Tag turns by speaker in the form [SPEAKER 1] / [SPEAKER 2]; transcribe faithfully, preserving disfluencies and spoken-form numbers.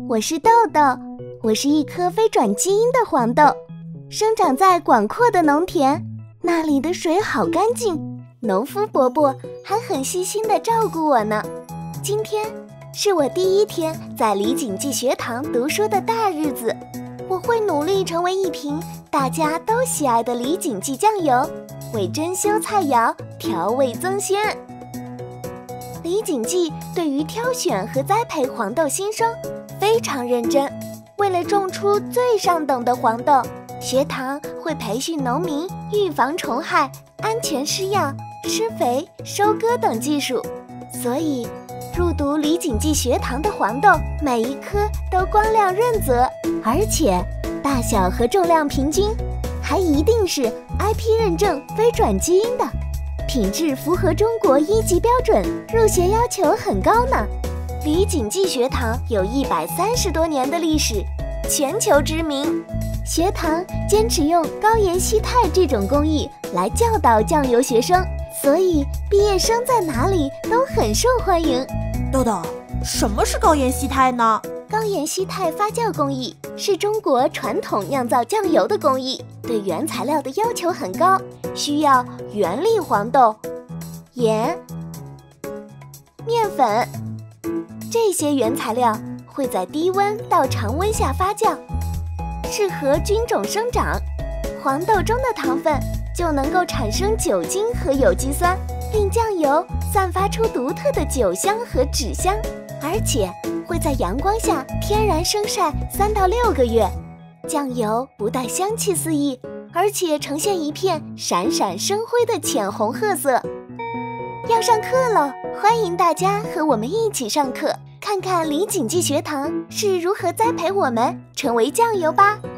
[SPEAKER 1] 我是豆豆，我是一颗非转基因的黄豆，生长在广阔的农田，那里的水好干净，农夫伯伯还很细心地照顾我呢。今天是我第一天在李锦记学堂读书的大日子，我会努力成为一瓶大家都喜爱的李锦记酱油，为珍馐菜肴调味增鲜。李锦记对于挑选和栽培黄豆新生非常认真，为了种出最上等的黄豆，学堂会培训农民预防虫害、安全施药、施肥、收割等技术，所以入读李锦记学堂的黄豆每一颗都光亮润泽，而且大小和重量平均，还一定是 I P 认证非转基因的，品质符合中国一级标准，入学要求很高呢。李锦记学堂有一百三十多年的历史，全球知名。学堂坚持用高盐稀态这种工艺来教导酱油学生，所以毕业生在哪里都很受欢迎。
[SPEAKER 2] 豆豆，什么是高盐稀态呢？
[SPEAKER 1] 高盐稀态发酵工艺是中国传统酿造酱油的工艺，对原材料的要求很高，需要原粒黄豆、盐、面粉，这些原材料会在低温到常温下发酵，适合菌种生长，黄豆中的糖分就能够产生酒精和有机酸，令酱油散发出独特的酒香和脂香，而且会在阳光下天然生晒三到六个月，酱油不但香气四溢，而且呈现一片闪闪生辉的浅红褐色。要上课了，欢迎大家和我们一起上课，看看李锦记学堂是如何栽培我们成为酱油吧。